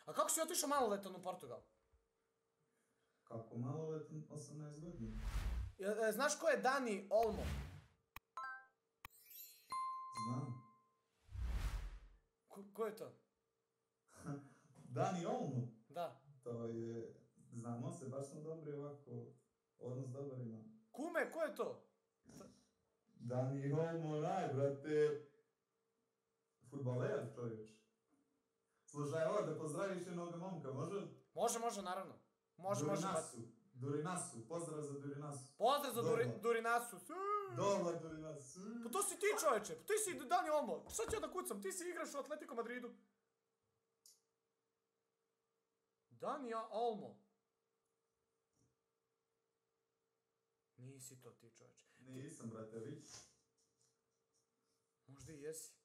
A kako si otišao maloletan u Portugal? Kako maloletan? 18 godina. Znaš ko je Dani Olmo? Znam. Ko je to? Dani Olmo? Da. To je... Znamo se, baš smo dobri ovako. Odnos dobar ima. Kume, ko je to? Dani Olmo, brate. Futbaler, čovječ. Slušaj, ovo da pozdraviš jednog momka, može? Može, naravno. Može. Durinasu, pozdrav za Durinasu. Pozdrav za Durinasu. Dobar Durinasu. Pa to si ti, čoveče, pa ti si Dani Olmo. Šta ću ja da kucam, ti si igraš u Atletico Madridu. Dani Olmo. Nisi to ti, čoveče. Nisam, brate, vi. Možda i jesi.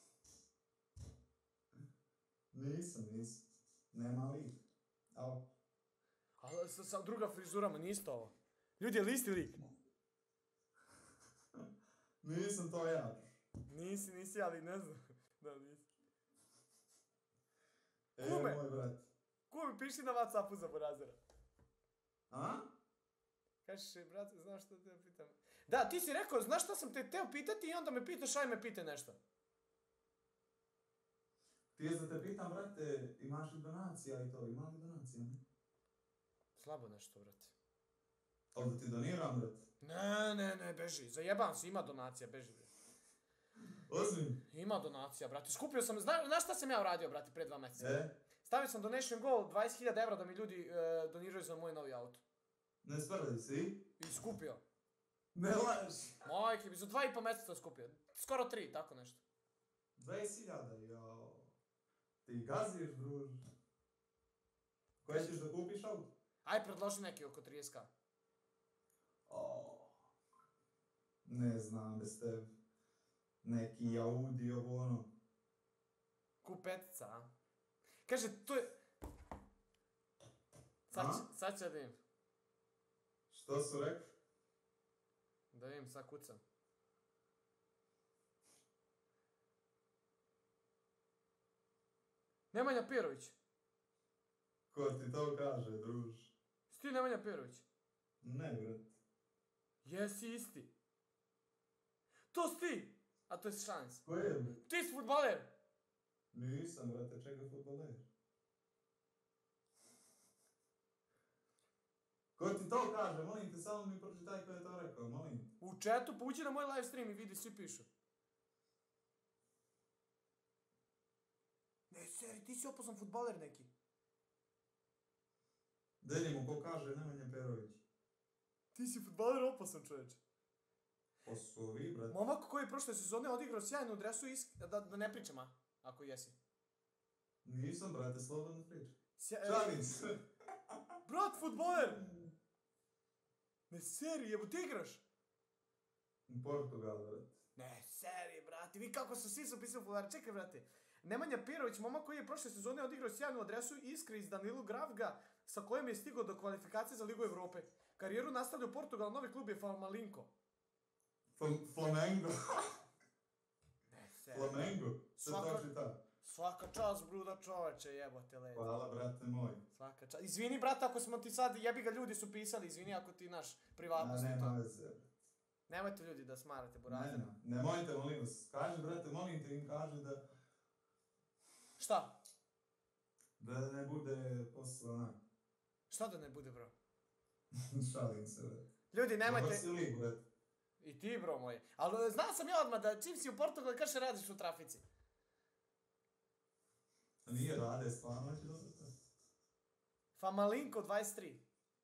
Nisam. Nema lik. Ao. Ali sa druga frizurama, nisi to ovo. Ljudi, je li isti lik? Nisam to ja. Nisi, ali ne znam. Da, nisi. Kume! Moj brat. Kume, piši na WhatsAppu za Borazera. A? Kažeš, brate, znaš što te pitam? Da, ti si rekao, znaš šta sam te teo pitati i onda me pitaš, aj me pite nešto. Ti je da te pitam, brate, imaš li donacija i to? Ima li donacija, ne? Slabo nešto, brate. Ali da ti doniram, brate? Ne, beži. Zajebam se, ima donacija, beži, brate. Ozim? Ima donacija, brate. Skupio sam, znaš šta sam ja uradio, brate, pre 2 meseca? Stavio sam donation goal 20.000 evra da mi ljudi doniraju za moj novi auto. Ne sprdaj si? I skupio. Ne laži. Majke, bi za 2,5 meseca skupio. Skoro 3, tako nešto. 20.000, jao. Ti gaziš, druž. Koje ćeš da kupiš auto? Aj, predloži neki oko 30k. Ne znam, bez tebe. Neki Audi, ovo ono. Kupetica, a? Kaže, to je... Sad ću da vidim. Što su rekli? Da vidim, sad kucam. Nemanja Pirović. Ko ti to kaže, druž? Si ti Nemanja Pirović? Ne, brat. Jesi isti. To si ti! A to je šans. Ko je, brat? Ti si futbaler! Nisam, brate, čega futbaler? Ko ti to kaže, molim te, samo mi pročitaj ko je to rekao, molim. U chatu, pa uđi na moj live stream i vidi, svi pišu. Ne, seri, ti si opasan futbaler neki. Delimo, ko kaže Nemanja Perović. Ti si futbaler opasan, čoveče. Osovi, brate. Momak koji je prošle sezone odigrao sjajnu dresu, da ne pričam, ako jesi. Nisam, brate, slobodno pričam. Šalim se. Brat, futbaler! Ne, seri, evo ti igraš? U Portugal, brate. Ne, seri, brate, vi kako su svi pisao futbaler, čekaj, brate. Nemanja Pirović, momak koji je prošle sezone odigrao sjajnu adresu Iskre iz Danilu Gravga, sa kojim je stigao do kvalifikacije za Ligu Evrope. Karijeru nastavlja u Portugal, novi klub je Flamengo. Flamengo? Ne, seri. Flamengo? Se to čita? Svaka čast, bruda čoveče, jebote lepo. Hvala, brate moj. Svaka čast. Izvini, brate, ako smo ti sad, jebi ga, ljudi su pisali, izvini ako ti naš privatnost. Nema veze, brate. Nemojte ljudi da smarate, Borazera. Nemojte, molim vas. Kaži, brate, molim te im kaži da... Šta? Da ne bude posle onak. Šta da ne bude, bro? Šalim se, brate. Ljudi, nemojte... Dobar si lik, brate. I ti, bro, moj. Ali znao sam ja odmah da čim si u Portugalu, kaže radiš u trafici. A nije rade, stvarno će dobro to. Famalinko 23.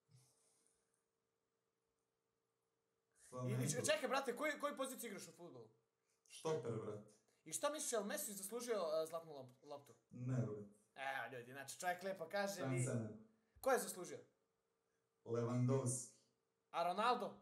I čekaj, brate, koju poziciju igraš u fudbalu? Štoper, brate. I šta misliš, je li Messi zaslužio zlatnu loptu? Ne, brate. Evo, ljudi, znači čovjek lepo kaže mi... Šanse ne. Ko je zaslužio? Lewandowski. A Ronaldo?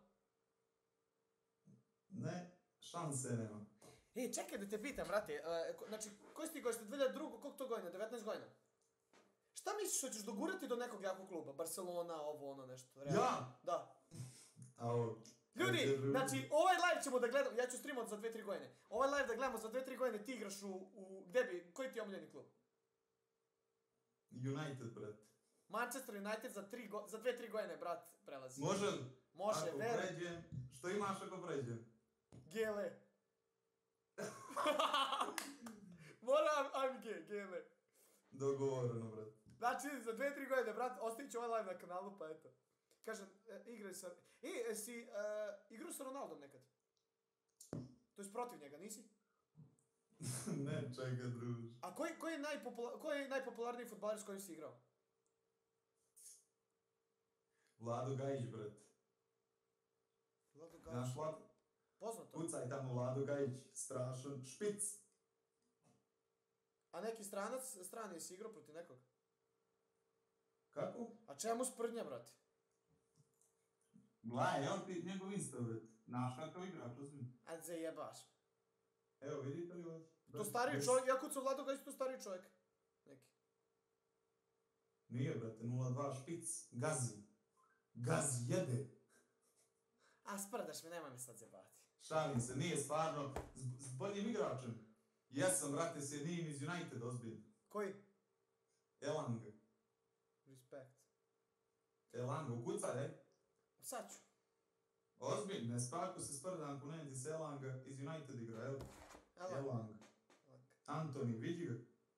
Ne, šanse nema. Čekaj da te pitam, brate, znači, koji si ti godište, 2002, koliko to godina, 19 godina? Šta misliš što ćeš dogurati do nekog jakog kluba? Barcelona, ovo, ono, nešto, realno? Ja? Da. Ao. Ljudi, znači, ovaj live ćemo da gledamo, ja ću streamati za 2-3 godine. Ovaj live da gledamo za 2-3 godine, ti igraš gde bi, koji ti je omiljeni klub? United, brat. Manchester United za 2-3 godine, brat, prelazi. Može li? Može, Ako veri. pređem, što imaš ako pređem? Gele. Moram AMG, gele. Dogovoreno, brat. Znači, za 2-3 godine, brat, ostavit ću ovaj live na kanalu, pa eto. Kažem, igraj sa... si igrao sa Ronaldom nekad? To je protiv njega, nisi? Ne, čekaj, druž. A koji je najpopularniji fudbaler s kojim si igrao? Vlado Gajić, brat. Vlado Znaš Gajić. Vlado? Poznato. Kucaj tamo Vlado Gajić, strašan špic. A neki strani si igrao protiv nekog? Kako? A čemu sprdnja, brate? Gledaj, evo ti njegov Insta, brat. Znaš kakav igrač, ozbiljno. A zajebaš. Evo, vidite li ovdje? To stariji čovjek, ja kucam Vlado Gajić, to stariji čovjek. Neki. Nije, brate, 0-2 špic. Gazi. Gazi jede. A sprdaš me, nemoj me sad zajebati. Šalim se, nije stvarno s boljim igračem. Jesam, brate, s jednim iz United, ozbiljno. Koji? Elanga. Respekt. Elanga, ukucaj, Sad ću. Ozbiljno, ne spaku se sprdam konenti s Elanga iz United igra, evo. Elanga. Antoni, vidi ga.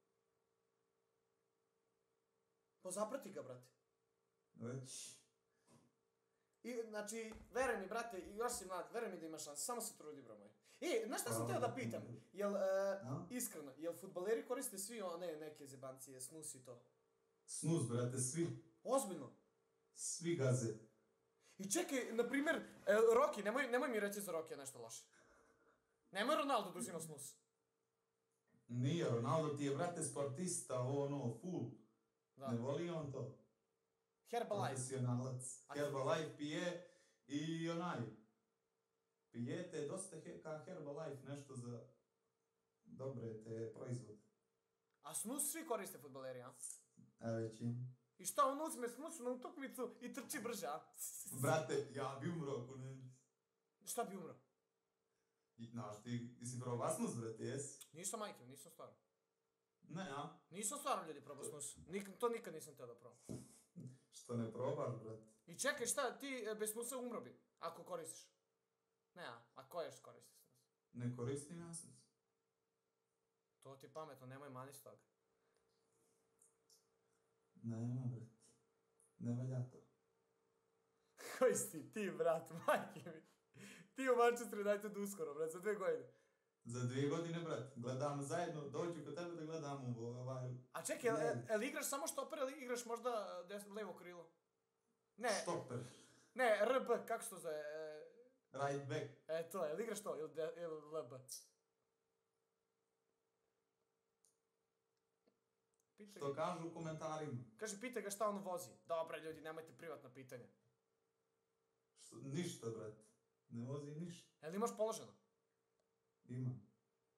Pozaprati ga, brate. Već. I, znači, veruj mi, brate, još si mlad, veruj mi da imaš šanse, samo se trudi, bro moj. Znaš šta sam teo da pitam? Iskreno, jel fudbaleri koriste svi one neke zebancije, snus i to? Snus, brate, svi. Ozbiljno? Svi gaze. I čekaj, na primjer, Rocky, nemoj mi reći za Rocky nešto loše. Nemoj Ronaldo da uzima snus. Nije, Ronaldo ti je, brate, sportista, full. Da. Ne voli on to. Herbalife. Profesionalac. Herbalife pije i pijete dosta ka Herbalife, nešto za dobre te proizvode. A snus svi koriste fudbaleri, a? Većin. I šta, on uzme snus na utakmicu i trči brže, a? Brate, ja bi umro ako ne. Šta bi umro? Znaš, ti si probao snus, brate, jesi? Nisam majke, nisam stvarno. Ne, a? Nisam stvarno ljudi probao snus. To nikad nisam teo da probam. Što ne probaš, brate? I čekaj, šta, ti bez snusa umro bi, ako koristiš? Ne, a ko još koristi snus? Ne koristim ja snus. To ti pametno, nemoj mani s toga. Nema, brate. Ne valja to. Koji si ti, brat, majke mi? Ti u Manchester United uskoro, brat, za 2 godine. Za 2 godine, brat. Gledamo zajedno, dođu kod tebe da gledamo ovaj... A čekaj, jel igraš samo štoper ili igraš možda levo krilo? Ne. Štoper. Ne, RB, kako se to zove? Right back. To je, jel igraš to ili LB? Što kažu u komentarima? Kaže, pitaj ga šta on vozi. Dobre ljudi, nemojte privatna pitanja. Ništa, brate. Ne vozi ništa. Jel imaš položeno? Imam.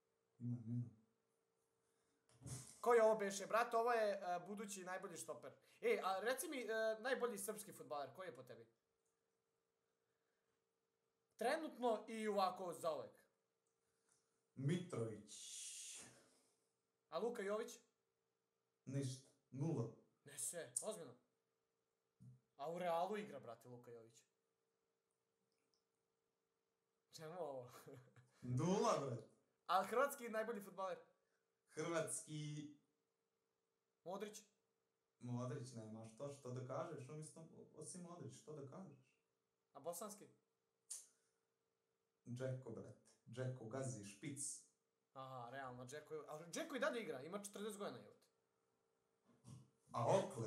Koji ovo beše? Brate, ovo je budući najbolji štoper. A reci mi, najbolji srpski fudbaler, koji je po tebi? Trenutno i ovako zauvek. Mitrović. A Luka Jović? Ništa. 0. Ne sve, ozbiljno. A u Realu igra, brate, Luka Jović. Čemu ovo? 0, brate. A hrvatski najbolji fudbaler? Hrvatski... Modrić? Modrić nema što da kažeš, osim Modrić, što da kažeš? A bosanski? Džeko, brate. Džeko gazi, špic. Aha, realno, Džeko. A Džeko i dalje igra, ima 40 godina, jebote. A Okle?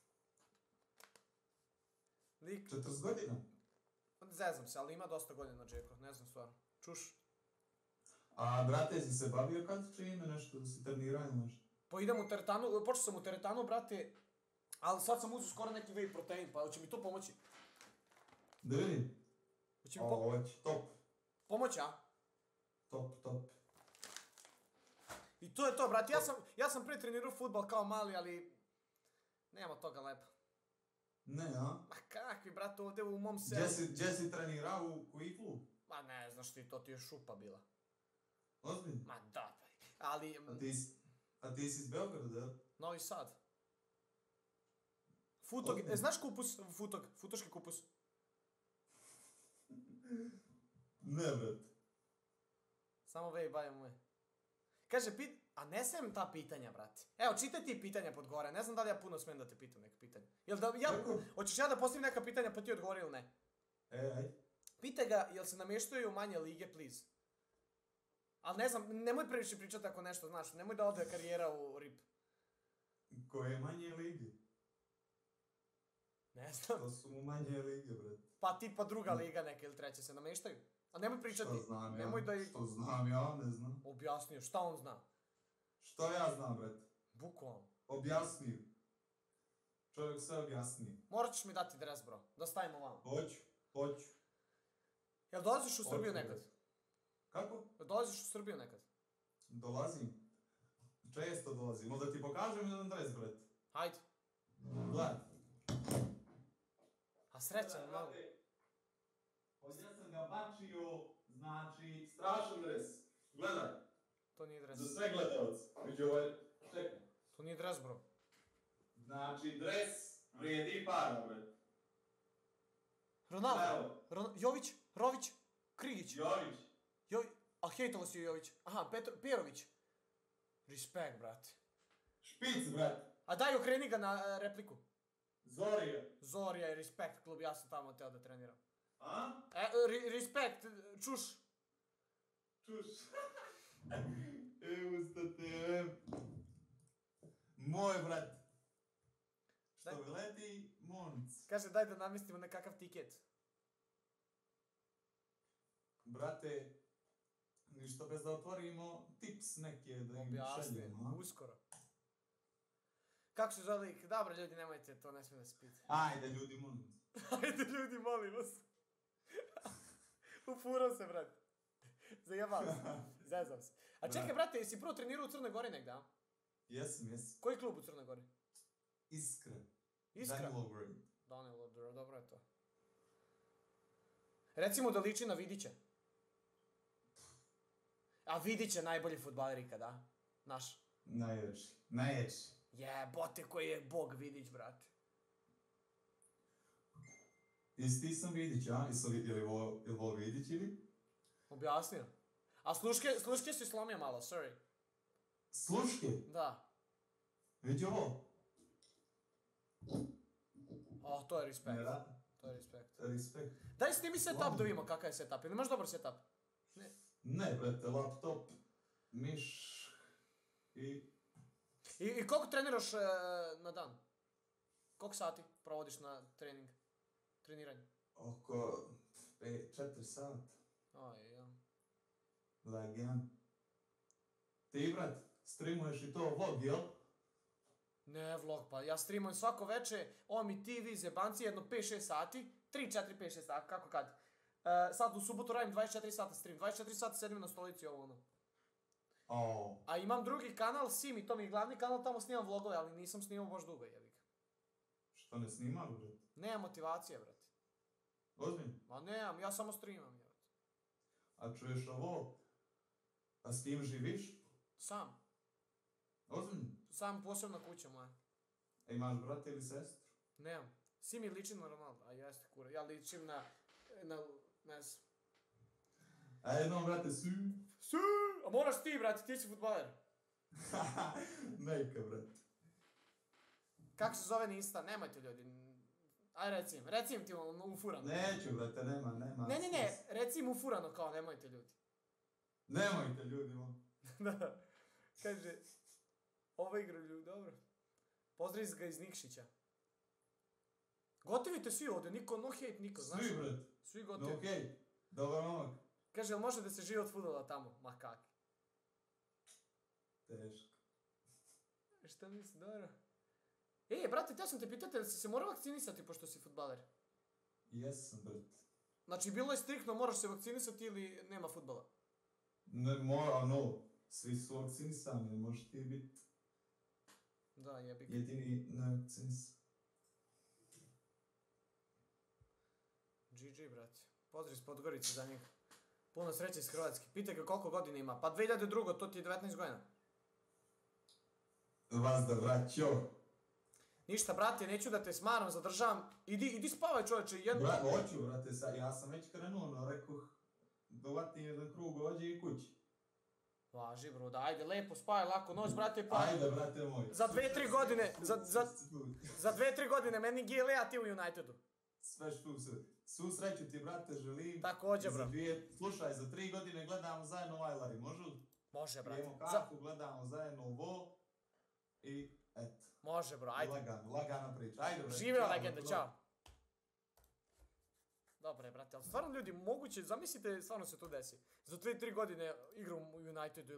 Lik. 40 godina? Zezam se, ali ima dosta godina Džeko, ne znam stvarno. Čuš? A, brate, si se bavio kad čime nešto, da si trenirao ili nešto? Pa idem u teretanu, počeo sam u teretanu, brate, ali sad sam uzeo skoro neki whey protein, pa će mi to pomoći? Da vidim. Hoće, top. Pomoći, a? Top. I to je to, brate, ja sam prije trenirao fudbal kao mali, ali nema toga lepo. Ne, a? Ma kakvi, brate, ovdje u mom selu. Gdje si trenirao u koji klub? Ma ne znaš ti, to ti je šupa bila. Ozbiljno? Ma da, ali... A ti si iz Beograda, da? Novi Sad. Futog, znaš kupus? Futog, futoški kupus. Ne, bret. Samo vej, baje moje. Kaže, a ne smijem ta pitanja, brate. Evo, čitaj ti pitanja pod gore. Ne znam da li ja puno smijem da te pitam neka pitanja. Jel da, hoćeš ja da postavim neka pitanja pa ti odgovori ili ne? Aj. Pitaj ga, jel se namještaju manje lige, please. Ali ne znam, nemoj previše pričati ako nešto znaš. Nemoj da ode karijera u rip. Koje manje lige? Ne znam. To su mu manje lige, bret. Pa tipa druga liga neka ili treća se namještaju. A nemoj pričati. Što znam ja? Nemoj da Što znam ja, ne znam. Objasnio, šta on zna? Što ja znam, bret? Bukvalno. Objasnio. Čovjek sve objasnio. Morat ćeš mi dati dres, bro. Da stavimo vamo. Hoću. Jel dolaziš u Srbiju nekad? Kako? Jel dolaziš u Srbiju nekad? Dolazim. Često dolazim. Možda ti pokažem jedan dres, bret. Hajde. Gledaj. A srećan, malo. Ovdje sam ga bačio, znači, strašan dres. Gledaj. To nije dres. Za sve gledalce. Među ovaj, čekaj. To nije dres, bro. Znači, dres vrijedi para, bre. Ronaldo. Jović, Rović, Krigić. Jović. A hejtovo si Jović. Aha, Perović. Respekt, brate. Špic, brat. A daj okreni ga na repliku. Zorija je respekt klub, ja sam tamo teo da treniram. A? Respekt, čuš. Evo sta te. Moj, brat. Što leti, monc. Kaže, daj da namestimo nekakav tiket. Brate, ništa bez da otvorimo tips neke da im šaljemo. Uskoro. Kako se zove lik? Dobro, ljudi, nemojte, to ne smije da se pita. Ajde, ljudi, molim vas. Ufurao se, brat. Zajebao se. Zezam se. A čekaj, brate, jesi prvo trenirao u Crnoj Gori negdje, a? Jesam. Koji klub u Crnoj Gori? Iskra. Danilograd, dobro je to. Recimo da liči na Vidića. A Vidić je najbolji fudbaler ikada, naš. Najjači. Jebote koji je bog Vidić, brate. Jesi ti sam Vidić, a? Je li ovo Vidić ili? Objasnio. A sluške si slomio malo, sorry. Sluške? Da. Vidi ovo. To je respekt. To je respekt. Daj snimi setup da vidimo kakav je setup. Ili imaš dobar setup? Ne, brate, laptop, miš I koliko treniraš na dan? Koliko sati provodiš na treniranju? Oko 4 sata. Ja. Lagan. Ti, brat, streamuješ i to vlog, jel? Ne vlog, pa ja streamujem svako veče, mi TV, zebanci, jedno 5-6 sati, 3-4-5-6 sati, kako kad. Sad u subotu radim 24 sata stream, 24 sata sedim na stolici ovo ono. A imam drugi kanal, Simi, to mi je glavni kanal, tamo snimam vlogove, ali nisam snimao baš dugo, jebik. Što ne snimam, brat? Nemam motivacije, brate. Ozbiljno? Ma nemam, ja samo streamam, jebik. A čuješ ovo? A s kim živiš? Sam. Ozbiljno? Sam, posebna kuća moja. A imaš brata ili sestru? Nemam. Simi liči na Ronaldo, a jeste kura. Ja ličim na ne znam. A jednom, brate, A moraš ti, brate, ti si futbaler. Neka, brate. Kako se zove Insta? Nemojte, ljudi. Aj, recim ti ufurano. Neću, brate, nema. Ne, recim ufurano kao, nemojte, ljudi. Nemojte, ljudi, Da. Kaže, ovo igra ljudi, dobro. Pozdrav ga iz Nikšića. Gotivite svi ovdje, niko, no hate, niko, znaš? Svi, brat. Svi gotivi. No hate. Dobar momak. Kaže, jel može da se živi od fudbala tamo? Ma kak. Teško. Šta misli, dobro. Brate, teo sam te pitati, da si se morao vakcinisati pošto si fudbaler? Jesam, brat. Znači, bilo je striktno, moraš se vakcinisati ili nema fudbala? Ne, svi su vakcinisani, možeš ti biti da, jebik. Jedini nevakcinisan. GG, brate. Pozdrav iz Podgorice za njega. Puno sreće iz Hrvatske. Pitaj ga koliko godina ima. Pa 2002. to ti je 19 godina. Vas da vraćo. Ništa, brate, neću da te smaram, zadržavam. Idi spavaj, čovječe, jedno. Hoću, brate, ja sam već krenuo, no rekoh, dovatim jedan krug ođe i kući. Važi, bro, da, ajde, lepo spavaj, lako noć, brate, pa... Ajde, brate moj. Za 2-3 godine, za 2-3 godine, meni Gile, a ti u Unitedu. Sve što se... Svu sreću ti, brate, želim. Također, bro. Slušaj, za 3 godine gledamo zajedno Vajlari, može li? Može, brate. Pijemo kafu, gledamo zajedno Vo i eto. Može, bro, ajde. Lagana priča. Ajde, brate. Živeo legende, čao. Dobre, brate, ali stvarno ljudi, moguće, zamislite, stvarno se to desi. Za 2-3 godine igram u Unitedu